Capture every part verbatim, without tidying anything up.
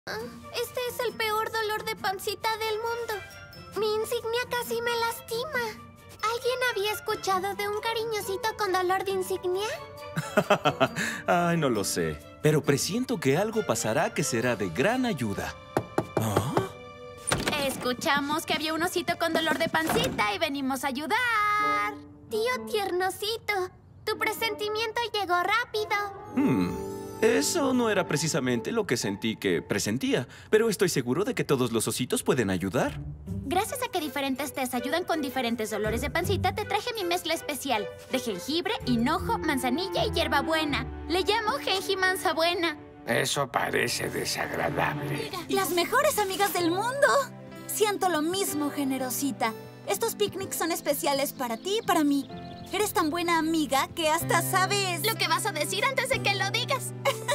Este es el peor dolor de pancita del mundo. Mi insignia casi me lastima. ¿Alguien había escuchado de un cariñosito con dolor de insignia? Ay, no lo sé. Pero presiento que algo pasará que será de gran ayuda. ¿Ah? Escuchamos que había un osito con dolor de pancita y venimos a ayudar. Tío tiernosito, tu presentimiento llegó rápido. Hmm. Eso no era precisamente lo que sentí que presentía, pero estoy seguro de que todos los ositos pueden ayudar. Gracias a que diferentes tés ayudan con diferentes dolores de pancita, te traje mi mezcla especial de jengibre, hinojo, manzanilla y hierbabuena. Le llamo Genji Manzabuena. Eso parece desagradable. Las mejores amigas del mundo. Siento lo mismo, Generosita. Estos picnics son especiales para ti y para mí. Eres tan buena amiga que hasta sabes... Lo que vas a decir antes de que lo digas.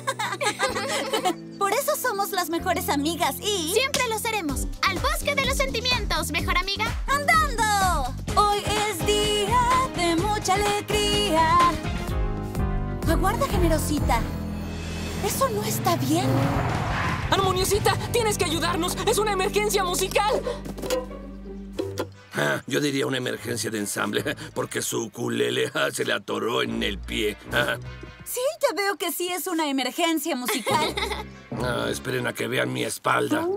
Por eso somos las mejores amigas y... Siempre lo seremos. ¡Al bosque de los sentimientos, mejor amiga! ¡Andando! Hoy es día de mucha alegría. Aguarda, Generosita. Eso no está bien. ¡Armoniosita! ¡Tienes que ayudarnos! ¡Es una emergencia musical! Ah, yo diría una emergencia de ensamble, porque su ukulele ah, se le atoró en el pie. Ah. Sí, ya veo que sí es una emergencia musical. Ah, esperen a que vean mi espalda.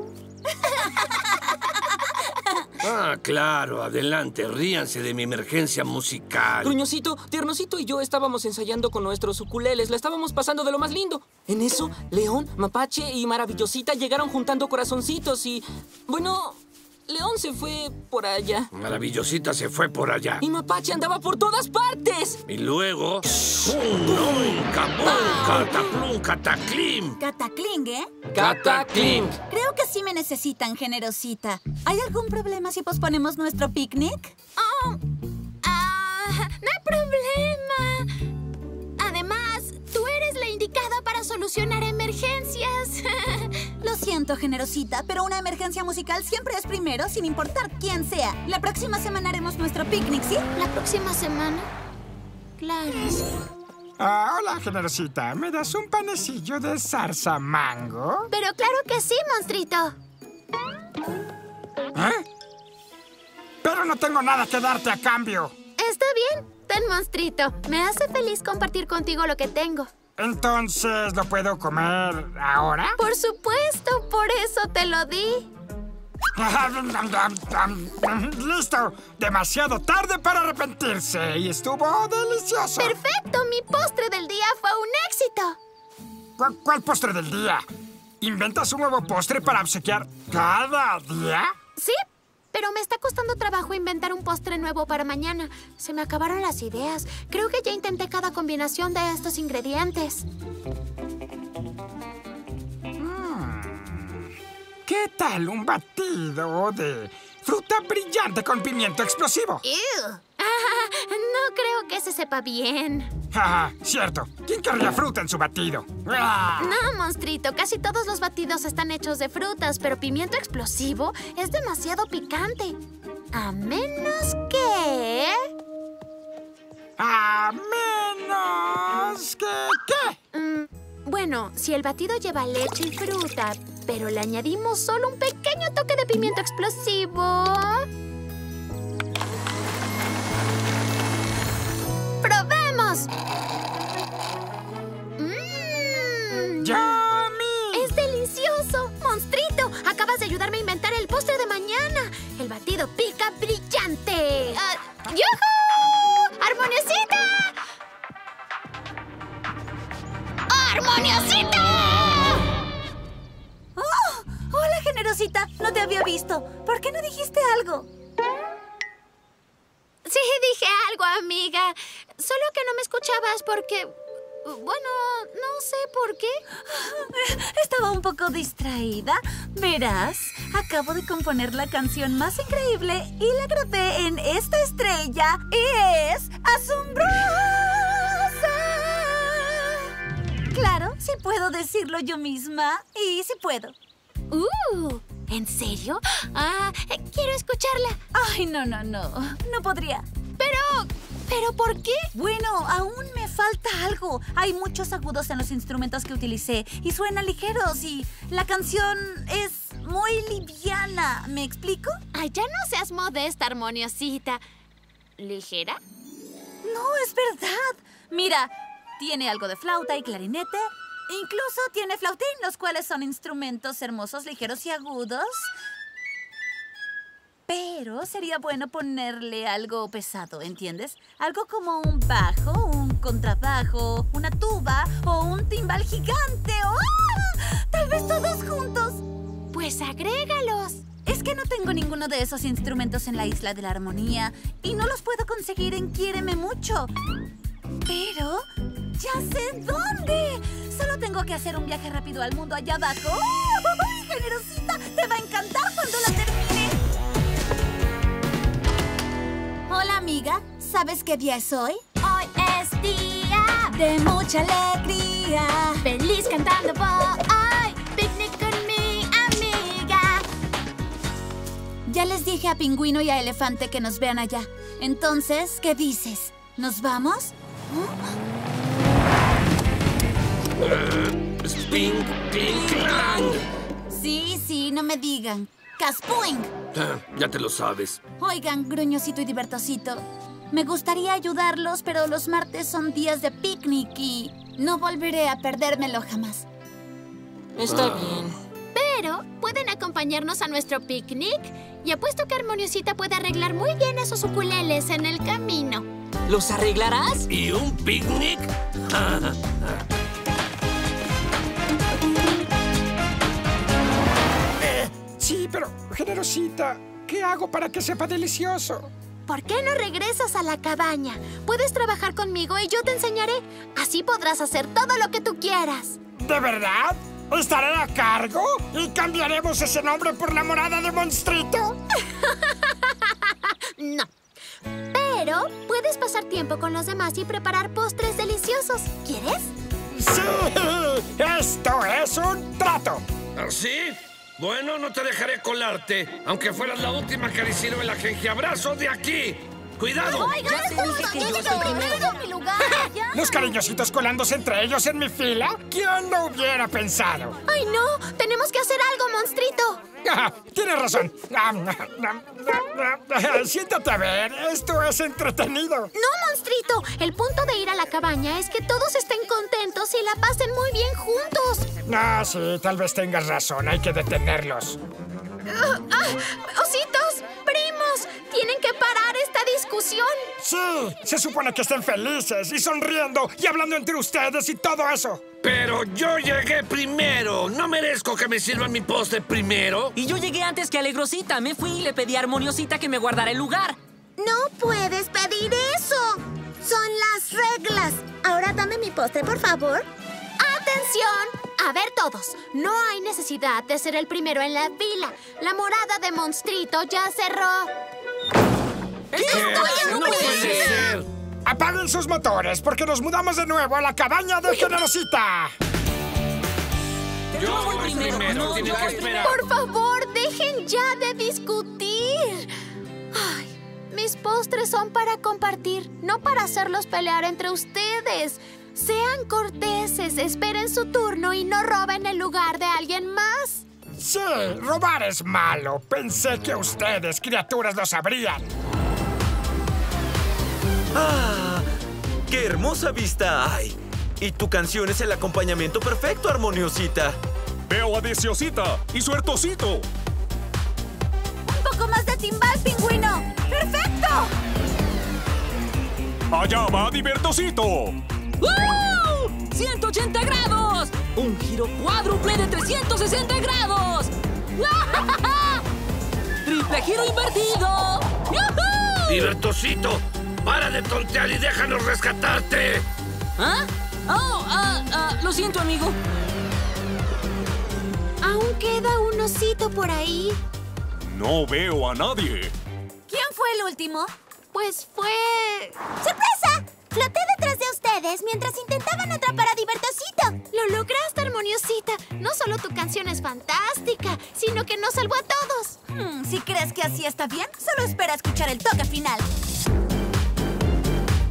Ah, claro, adelante, ríanse de mi emergencia musical. Gruñosito, Tiernosito y yo estábamos ensayando con nuestros ukuleles. La estábamos pasando de lo más lindo. En eso, León, Mapache y Maravillosita llegaron juntando corazoncitos y... Bueno, León se fue por allá. Maravillosita se fue por allá. Y Mapache andaba por todas partes. Y luego... ¡Pum! ¡Nom! ¡Capum! ¡Cataplum! ¡Cataclim! Catacling, ¿eh? ¡Cataclim! Creo que sí me necesitan, Generosita. ¿Hay algún problema si posponemos nuestro picnic? Oh, ah, no hay problema. Además, tú eres la indicada para solucionar emergencias. Lo siento, Generosita, pero una emergencia musical siempre es primero, sin importar quién sea. La próxima semana haremos nuestro picnic, ¿sí? ¿La próxima semana? Claro. Ah, hola, Generosita. ¿Me das un panecillo de zarzamango? Pero claro que sí, monstruito. ¿Eh? Pero no tengo nada que darte a cambio. Está bien. Ten, monstruito. Me hace feliz compartir contigo lo que tengo. Entonces, ¿lo puedo comer ahora? Por supuesto, por eso te lo di. ¡Listo! Demasiado tarde para arrepentirse y estuvo delicioso. ¡Perfecto! Mi postre del día fue un éxito. ¿Cu- ¿Cuál postre del día? ¿Inventas un nuevo postre para obsequiar cada día? Sí, pero me está costando trabajo inventar un postre nuevo para mañana. Se me acabaron las ideas. Creo que ya intenté cada combinación de estos ingredientes. ¿Qué tal un batido de fruta brillante con pimiento explosivo? ¡Ew! Ah, no creo que se sepa bien. Ah, cierto. ¿Quién querría fruta en su batido? ¡Ah! No, monstruito. Casi todos los batidos están hechos de frutas, pero pimiento explosivo es demasiado picante. A menos que... A menos que... ¿Qué? Mm, bueno, si el batido lleva leche y fruta, pero le añadimos solo un pequeño toque de pimiento explosivo... ¡Probemos! ¡Mmm! ¡Yummy! ¡Es delicioso! ¡Monstrito! Acabas de ayudarme a inventar el postre de mañana. El batido pica brillante. Uh, ¡Yujú! ¡Armoniosita! ¡Armoniosita! ¡Oh! ¡Hola, Generosita! No te había visto. ¿Por qué no dijiste algo? Sí, dije algo, amiga. Solo que no me escuchabas porque... Bueno, no sé por qué. Estaba un poco distraída. Verás, acabo de componer la canción más increíble y la grabé en esta estrella. Y es asombrosa. Claro, sí puedo decirlo yo misma. Y sí puedo. Uh, ¿en serio? Ah, quiero escucharla. Ay, no, no, no. No podría. Pero, ¿Pero por qué? Bueno, aún me falta algo. Hay muchos agudos en los instrumentos que utilicé y suenan ligeros y la canción es muy liviana. ¿Me explico? Ay, ya no seas modesta, Armoniosita. ¿Ligera? No, es verdad. Mira, tiene algo de flauta y clarinete. Incluso tiene flautín, los cuales son instrumentos hermosos, ligeros y agudos. Pero sería bueno ponerle algo pesado, ¿entiendes? Algo como un bajo, un contrabajo, una tuba o un timbal gigante. ¡Oh! ¡Tal vez todos juntos! Pues agrégalos. Es que no tengo ninguno de esos instrumentos en la Isla de la Armonía y no los puedo conseguir en Quiéreme Mucho. Pero ya sé dónde. Solo tengo que hacer un viaje rápido al mundo allá abajo. ¡Oh! ¡Generosita! Te va a encantar cuando la termine. Hola, amiga. ¿Sabes qué día es hoy? Hoy es día De mucha alegría. feliz cantando voy. Picnic con mi amiga. Ya les dije a Pingüino y a Elefante que nos vean allá. Entonces, ¿qué dices? ¿Nos vamos? Uh, Spink, Pink, Clang. Sí, sí, no me digan. ¡Caspuing! Ah, ya te lo sabes. Oigan, Gruñosito y Divertosito, me gustaría ayudarlos, pero los martes son días de picnic y no volveré a perdérmelo jamás. Está Ah. bien. Pero pueden acompañarnos a nuestro picnic y apuesto que Armoniosita puede arreglar muy bien esos ukuleles en el camino. ¿Los arreglarás? ¿Y un picnic? Sí, pero, Generosita, ¿qué hago para que sepa delicioso? ¿Por qué no regresas a la cabaña? Puedes trabajar conmigo y yo te enseñaré. Así podrás hacer todo lo que tú quieras. ¿De verdad? ¿Estaré a cargo? ¿Y cambiaremos ese nombre por la morada de Monstrito? No. Pero puedes pasar tiempo con los demás y preparar postres deliciosos. ¿Quieres? ¡Sí! ¡Esto es un trato! ¿Así? Bueno, no te dejaré colarte, aunque fueras la última cariciero el abrazo de aquí. ¡Cuidado! Ya te dije que yo estoy primero. mi lugar! ¡Ya! ¿Los cariñositos colándose entre ellos en mi fila? ¿Quién lo hubiera pensado? ¡Ay, no! ¡Tenemos que hacer algo, monstruito! Ah, tienes razón. Ah, ah, ah, ah, siéntate a ver. Esto es entretenido. ¡No, monstruito! El punto de ir a la cabaña es que todos estén contentos y la pasen muy bien juntos. Ah, sí, tal vez tengas razón. Hay que detenerlos. Ah, ah, ¡Ositos! ¡Primos! ¡Tienen que parar esta discusión! Sí, se supone que estén felices y sonriendo y hablando entre ustedes y todo eso. Pero yo llegué primero. ¿No merezco que me sirvan mi postre primero? Y yo llegué antes que Alegrosita. Me fui y le pedí a Armoniosita que me guardara el lugar. No puedes pedir eso. Son las reglas. Ahora dame mi postre, por favor. ¡Atención! A ver todos, no hay necesidad de ser el primero en la fila. La morada de Monstrito ya cerró. ¿Qué? ¡No puede ser! Apaguen sus motores porque nos mudamos de nuevo a la cabaña de Generosita. Yo voy primero. No, Tienen yo que voy esperar. Por favor, dejen ya de discutir. Ay, mis postres son para compartir, no para hacerlos pelear entre ustedes. Sean corteses, esperen su turno y no roben el lugar de alguien más. Sí, robar es malo. Pensé que ustedes, criaturas, lo sabrían. ¡Ah! ¡Qué hermosa vista hay! Y tu canción es el acompañamiento perfecto, Armoniosita. Veo a Deseosita y Suertosito. ¡Un poco más de timbal, Pingüino! ¡Perfecto! Allá va Divertosito. ¡Uh! ¡ciento ochenta grados! ¡Un giro cuádruple de trescientos sesenta grados! ¡Triple giro invertido! ¡Yujú! Divertosito, para de tontear y déjanos rescatarte. ¿Ah? Oh, ah, ah, lo siento, amigo. Aún queda un osito por ahí. No veo a nadie. ¿Quién fue el último? Pues fue... ¡Sorpresa! Floté detrás de ustedes mientras intentaban atrapar a Divertosito. Lo lograste, Armoniosita. No solo tu canción es fantástica, sino que nos salvó a todos. Hmm, si crees que así está bien, solo espera escuchar el toque final.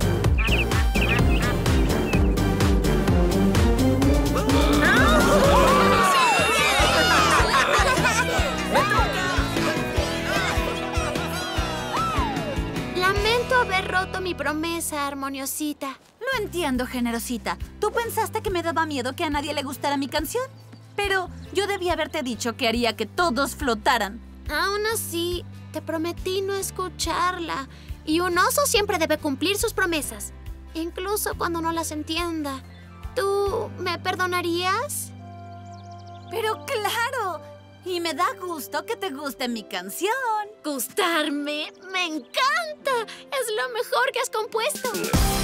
roto mi promesa, Armoniosita. Lo entiendo, Generosita. Tú pensaste que me daba miedo que a nadie le gustara mi canción. Pero yo debí haberte dicho que haría que todos flotaran. Aún así, te prometí no escucharla. Y un oso siempre debe cumplir sus promesas, incluso cuando no las entienda. ¿Tú me perdonarías? Pero claro. Y me da gusto que te guste mi canción. ¿Gustarme? ¡Me encanta! Es lo mejor que has compuesto.